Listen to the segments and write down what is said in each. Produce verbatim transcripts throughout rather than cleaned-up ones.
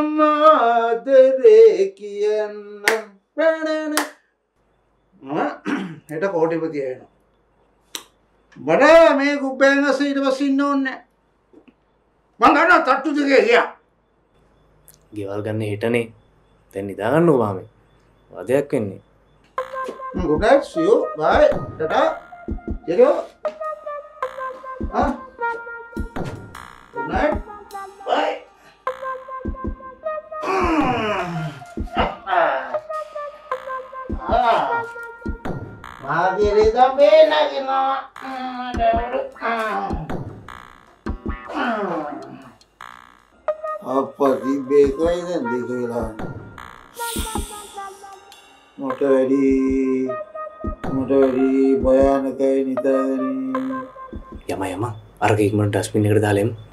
මාතරේ කියන්න පැනන හෙට කෝටිපතිය වෙනවා. බඩ මේ කුබ්බෑංගස ඊට පස්සේ ඉන්න ඕනේ නැහැ. මං ගන්න තට්ටු දෙකේ ගියා. ගෙවල් ගන්න හෙටනේ. දැන් නිදා ගන්නකෝ මාමේ. වදයක් වෙන්නේ. Good night, see you. Bye. Tata. Cheerio. Huh? Good night. Bye. Magiri sampai lagi no. Apa sih beka ini dikehilangan? Motor di motor di භයානකයි නිතානේ. යම යම අරක ඉක්මනට ඩස්බින් එකට දාලා එමු.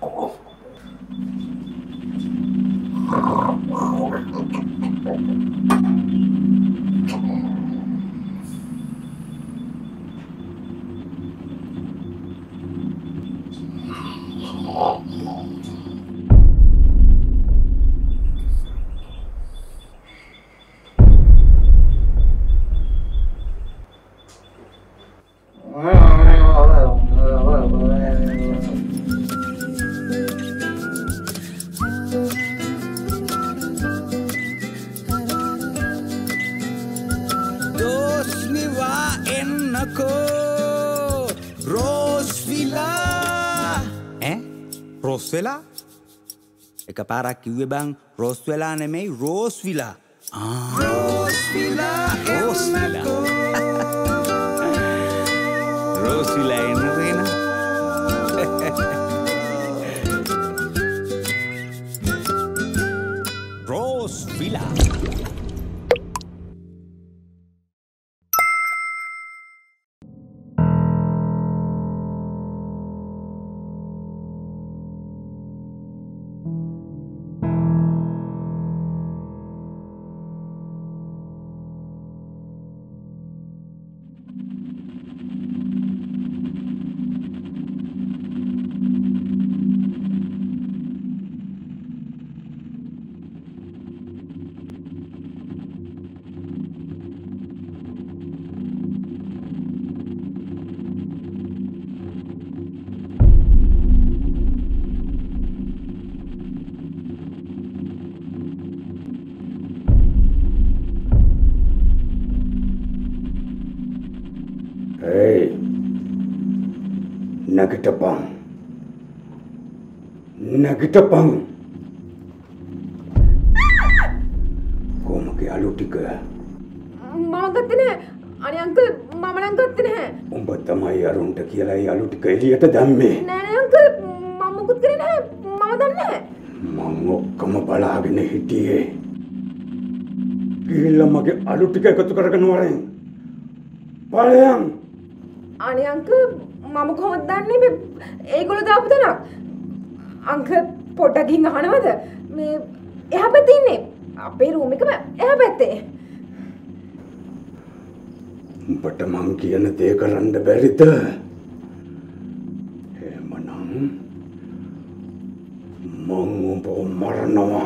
රෝස් වෙලා එක පාරක් කිව්වේ බං රෝස් වෙලා නෙමෙයි රෝස් විලා ආ Rose Villa Rose Villa Rose Villa එන්නේන Rose Villa Hey, nagitapang, nagitapang. Kau makai alu tiga. Mama kata ni, ani uncle, mama nang kata ni. Umbat tamai arun takiya lai alu tiga ini ada damme. Nene uncle, mama kut kiri ni, mama damme. Mangok kamu bala agni hiti he. Gila makai alu tiga kau tukar kan orang. Balayang. අනේ uncle මම කොහොමද දන්නේ මේ ඒගොල්ලෝ දාපු තැනක් uncle පොඩ්ඩක් ගිහින් අහනවද මේ එහා පැත්තේ ඉන්නේ අපේ රූම් එකම එහා පැත්තේ උඹට මං කියන දේ කරන්න බැරිද එහෙමනම් මං උඹව මරනවා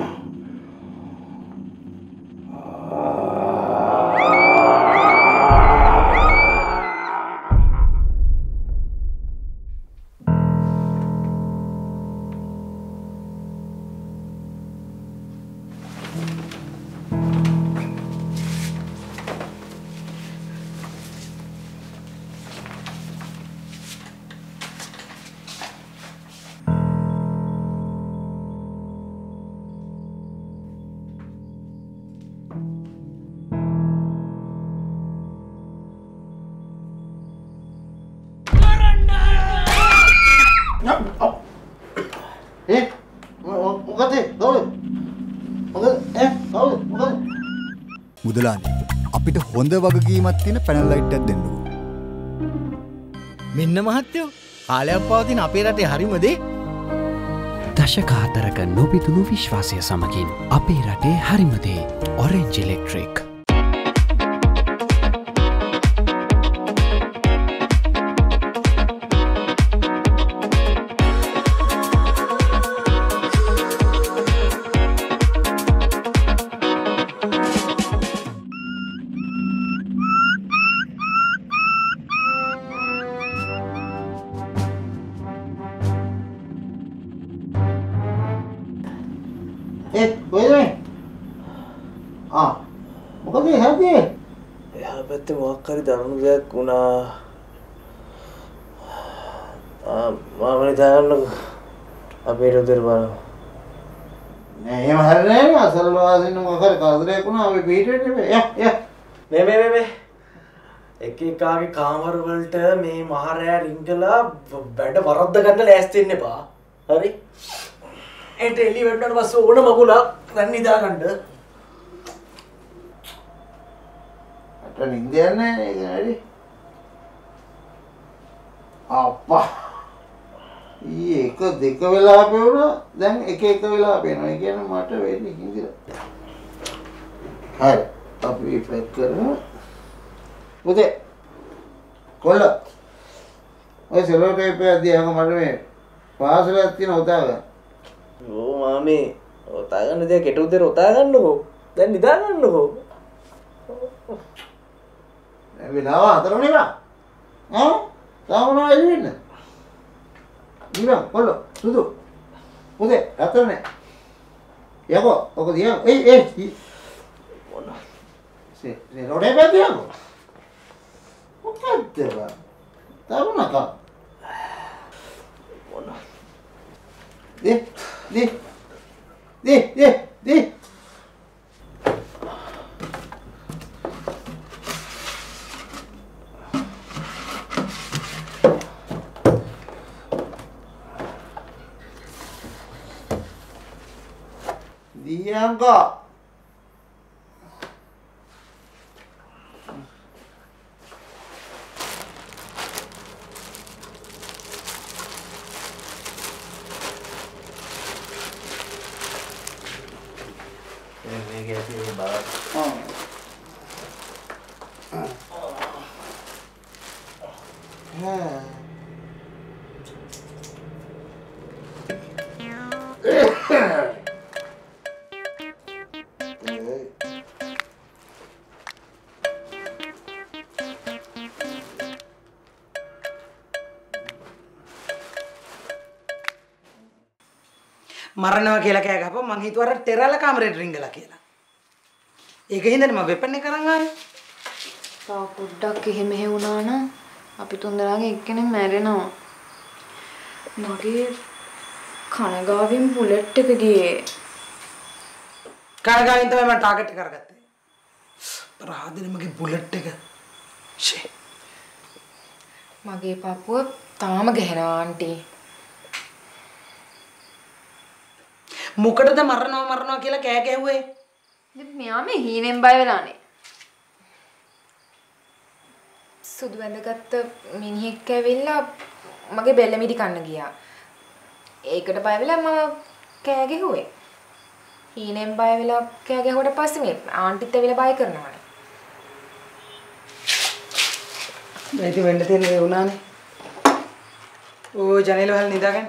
මුදලානේ අපිට හොඳ වගකීමක් තියෙන පැනල් ලයිට් එකක් දෙන්නකෝ. මෙන්න මහත්තයෝ කාලයක් පවතින අපේ රටේ හරිම දේ. දශකාතරක නොබිදුණු විශ්වාසය සමගින් අපේ රටේ හරිම දේ ඔරෙන්ජ් ඉලෙක්ට්‍රික්. කොහෙද මේ? ආ මොකද හැදේ? එහා පැත්තේ මොකක් හරි දරුණු දෙයක් වුණා. ආ මම හිතන්නේ අපේ රොදර බලන්න. නෑ එහෙම හරිනේ නෑ අසල් වාසින්න මොකක් හරි කරදරයක් වුණා අපි පිටේට නේ. යා යා. මේ මේ මේ එක එකාගේ කාමර වලට මේ මහරෑ රිංගලා වැඩ වරද්ද ගන්න ලෑස්ති වෙන්න එපා. හරි? එන්ට එලි වෙන්නට පස්සේ ඕන මගුලා දැන් නිදා ගන්න. අට නිින්ද යන්නේ ඒක නේද? අප්පා. ඊ එක දෙක වෙලා පෙවුණා දැන් එක එක වෙලා පේනවා. ඒ කියන්නේ මට වෙන්නේ හින්දිලා. හරි. අපි පැක් කරමු. පුතේ කොල්ල ඔය සෙලෝ ටේප් එක දිහා මට මේ පාසලක් තියෙන උතා ගන්න. ඕ මාමේ උතා ගන්න දෙයක් කෙටු දෙර උතා ගන්නකෝ. දැන් නිදා ගන්නකෝ. දැන් වෙලාව හතර වෙනකම්. ඈ? තාම නෝ එළි වෙන්න. නිකන් කොල්ල සුදු. පුතේ හතර නෑ. යකෝ ඔක දිහා එයි එයි. මොන සේ සෙලෝ ටේප් එක දිහා මොකද්ද බා? තරුණක. මොන? දේ දේ දේ දේ දේ. දියංගා මරනවා කියලා කෑ ගහපුවා මං හිතුවා අර ටෙරාලා කාමරේට රිංගලා කියලා. ඒක හින්දානේ මම වෙපන් එක අරන් ආවේ. තා පොඩ්ඩක් එහෙම මෙහෙ වුණා නම් අපි තුන්දෙනාගේ එක්කෙනෙක් මැරෙනවා. මගේ කනගාවෙන් බුලට් එක ගියේ. කනගාවෙන් තමයි මම ටාගට් එක කරගත්තේ. ප්‍රාදෙන මගේ බුලට් එක. ෂේ. මගේ පපුව තාම ගහනවා ආන්ටි. මොකටද මරනවා මරනවා කියලා කෑ ගැහුවේ? ඉතින් මෙයා මේ හීනෙන් බය වෙලානේ. සුදු වැඳගත්ත මිනිහෙක් ඇවිල්ලා මගේ බෙල්ල මිටි කන්න ගියා. ඒකට බය වෙලා මම කෑ ගැහුවේ. හීනෙන් බය වෙලා කෑ ගැහුවට පස්සේ මේ ආන්ටිත් ඇවිල්ලා බය කරනවානේ. දැන් ඉතින් වෙන්න තියෙන දේ වුණානේ. ඕ ජනේල වල නිදාගන්න.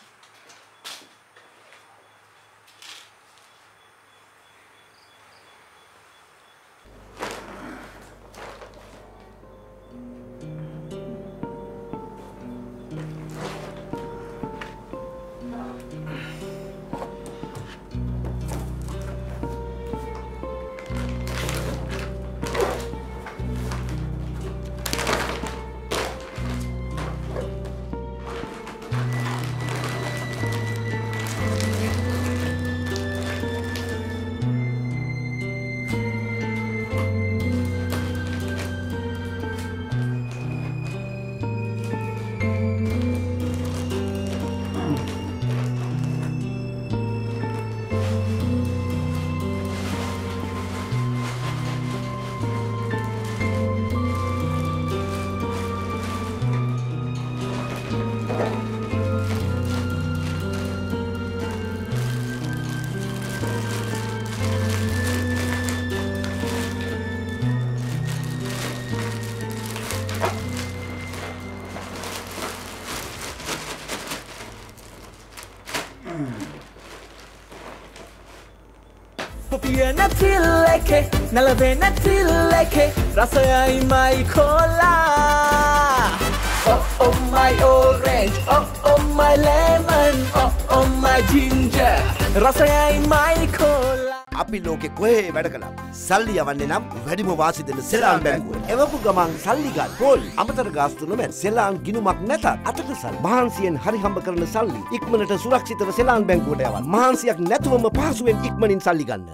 තියෙන තිල් එකේ නැලවෙන තිල් එකේ රසයයි මයි කොලා Oh oh my orange, oh oh my lemon, oh oh my ginger. රසයයි my cola. අපි ලෝකෙ කොහේ වැඩ කළත් සල්ලි යවන්නේ නම් වැඩිම වාසි දෙන සෙලාන් බැංකුව. එවපු ගමන් සල්ලි ගන්න. පොල් අමතර ගාස්තු නොමැ සෙලාන් ගිණුමක් නැතත් අතට සල්ලි. මහන්සියෙන් හරි හම්බ කරන සල්ලි ඉක්මනට සුරක්ෂිතව සෙලාන් බැංකුවට යවන්න. මහන්සියක් නැතුවම පහසුවෙන් ඉක්මනින් සල්ලි ගන්න.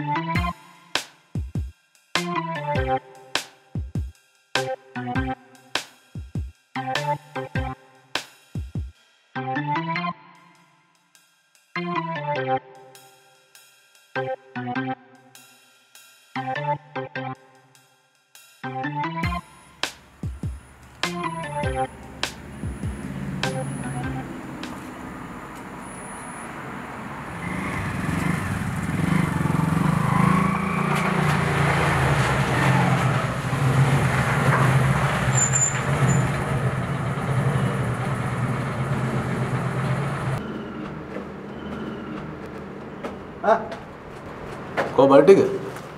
Kau balik ke?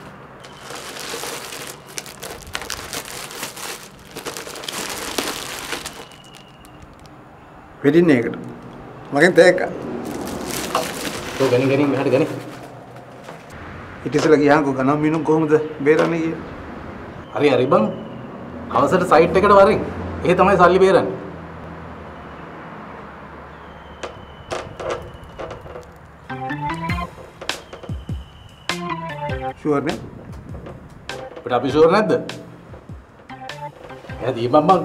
වෙඩින්නේ එකට මගෙන් තෑග්ගා කෝ ගණන් ගණන් මෙහාට ගණන් ඊට ඉස්සෙල්ලා ගියාන්කෝ ගණන් මිනුම් කොහොමද බේරන්නේ කියලා හරි හරි බං අවසර සයිට් එකට වරින් ඒ තමයි සල්ලි බේරන්නේ ෂුවර් නේ අපිට අපි ෂුවර් නැද්ද එයා දීපන් බං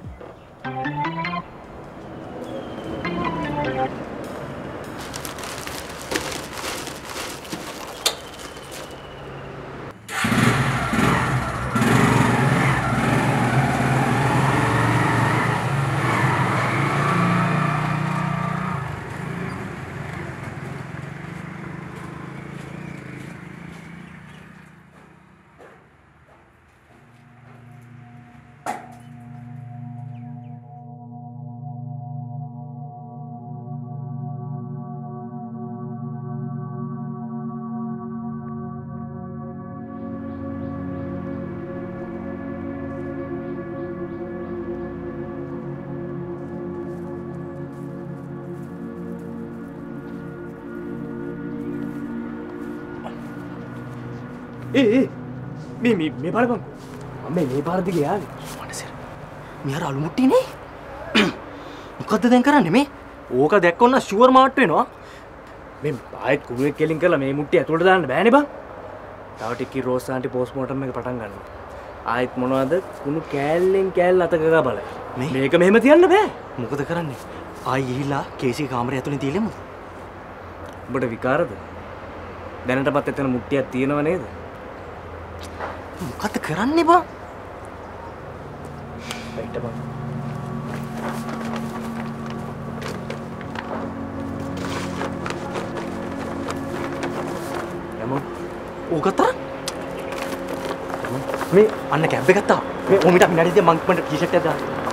ඒ ඒ මේ මේ මේ බලපන් මම මේ පාර දිගේ යාවේ මනසෙර මේ අර අලු මුට්ටිය නේ මොකද්ද දැන් කරන්නේ මේ ඕක දැක්කොන්න ෂුවර් මාට් වෙනවා මේ ආයෙත් කුරුවෙක් කෙලින් කරලා මේ මුට්ටිය ඇතුළට දාන්න බෑනේ බං තව ටිකක් රෝස් ආන්ටි පෝස්ට්මෝටම් එක පටන් ගන්නවා ආයෙත් මොනවද කුණු කෑල්ලෙන් කෑල්ල අතක ගා බලයි මේක මෙහෙම තියන්න බෑ මොකද කරන්නේ ආයි ගිහිල්ලා කේසී කාමරය ඇතුලේ තියලෙමු ඔබට විකාරද දැනටමත් එතන මුට්ටියක් තියෙනව නේද මොකද කරන්නේ බං? බයිට බං. යමු. ඕකතර? මේ අන්න කැබ් එක ගත්තා. මේ ඔමිට අපි නැඩිද මං මන්ට ටී ෂර්ට් එකක් දාන්න.